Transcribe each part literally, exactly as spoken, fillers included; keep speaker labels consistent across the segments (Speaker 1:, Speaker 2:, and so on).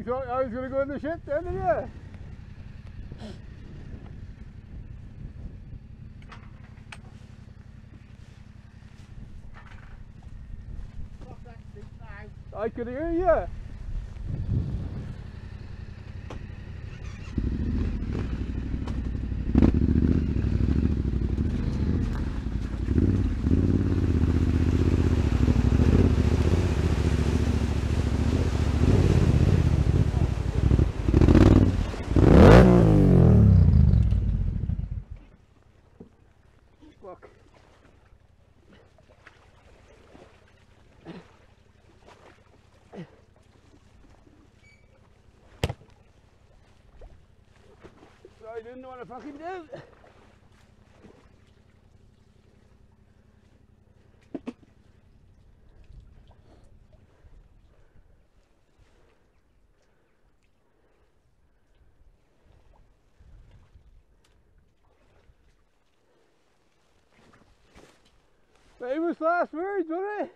Speaker 1: thought I was going to go in the ship then, didn't you? I could hear you. Look. I didn't know what to fucking do. Famous last words, wasn't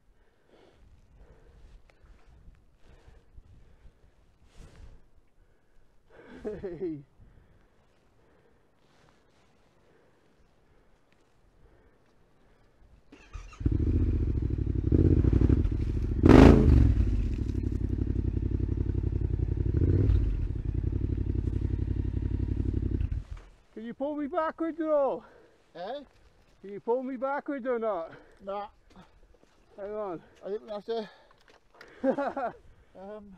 Speaker 1: it? Hey. Can you pull me backwards at all?
Speaker 2: Eh?
Speaker 1: Can you pull me backwards or not?
Speaker 2: Nah.
Speaker 1: Hang on.
Speaker 2: I think we have to. um,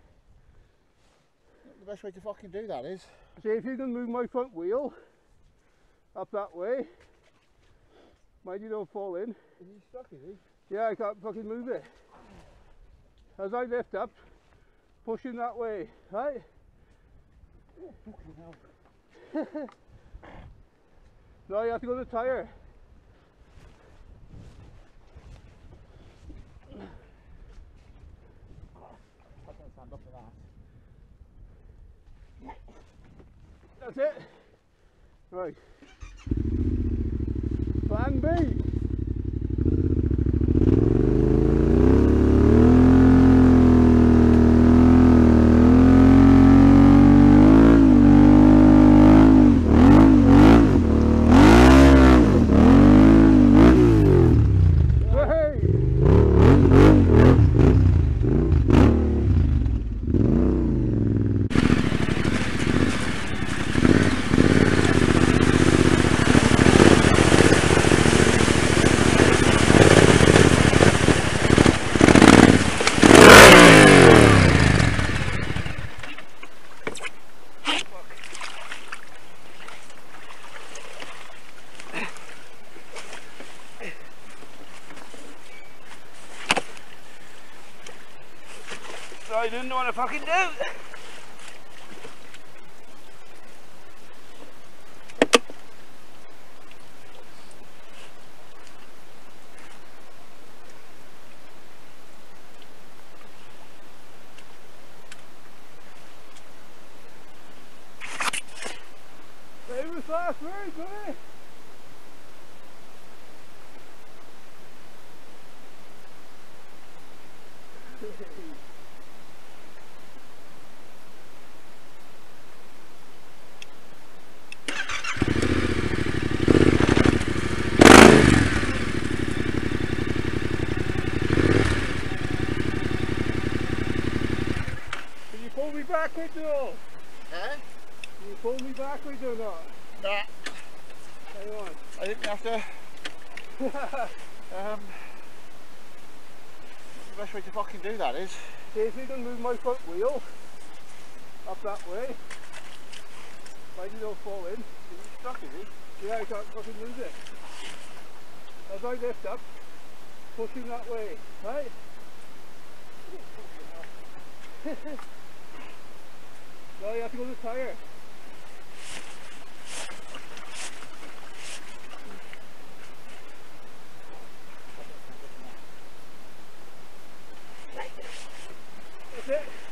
Speaker 2: the best way to fucking do that is.
Speaker 1: See if you can move my front wheel up that way. Mind you don't fall in.
Speaker 2: Is he stuck, is he?
Speaker 1: Yeah, I can't fucking move it. As I lift up, pushing that way, right?
Speaker 2: Oh, fucking hell.
Speaker 1: No, you have to go to the tyre.
Speaker 2: I can't stand up for that.
Speaker 1: That's it. Right. Plan B. I didn't know what to fucking do. Famous last words, wasn't it? Pull me backwards or all?
Speaker 2: Eh?
Speaker 1: Can you pull me backwards or not?
Speaker 2: Nah.
Speaker 1: Hang on.
Speaker 2: I think we have to. um, the best way to fucking do that is.
Speaker 1: See if you can move my front wheel up that way. Mind you don't fall in.
Speaker 2: Is he stuck, is he?
Speaker 1: Yeah, I can't fucking move it. As I lift up, pushing that way, right? No, you have to go to the tyre. That's it.